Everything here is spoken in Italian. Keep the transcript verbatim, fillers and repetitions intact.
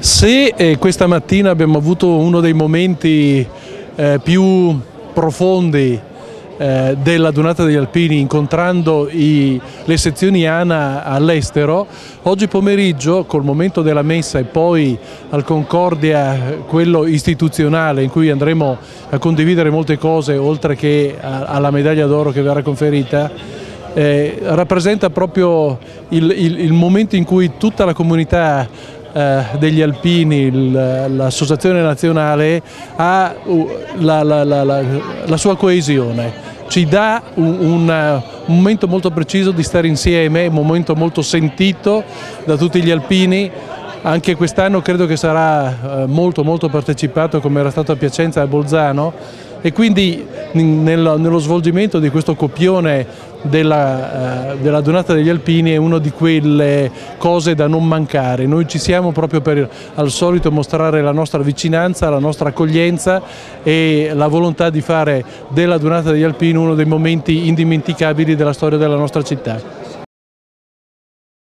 Se eh, questa mattina abbiamo avuto uno dei momenti eh, più profondi eh, della Dunata degli Alpini incontrando i, le sezioni ANA all'estero, oggi pomeriggio col momento della messa e poi al Concordia, quello istituzionale in cui andremo a condividere molte cose oltre che a, alla medaglia d'oro che verrà conferita, eh, rappresenta proprio il, il, il momento in cui tutta la comunità degli alpini, l'associazione nazionale ha la, la, la, la, la sua coesione, ci dà un, un, un momento molto preciso di stare insieme, un momento molto sentito da tutti gli alpini. Anche quest'anno credo che sarà molto molto partecipato come era stato a Piacenza e a Bolzano, e quindi nello, nello svolgimento di questo copione della, uh, della Dunata degli Alpini è una di quelle cose da non mancare. Noi ci siamo proprio per al solito mostrare la nostra vicinanza, la nostra accoglienza e la volontà di fare della Dunata degli Alpini uno dei momenti indimenticabili della storia della nostra città.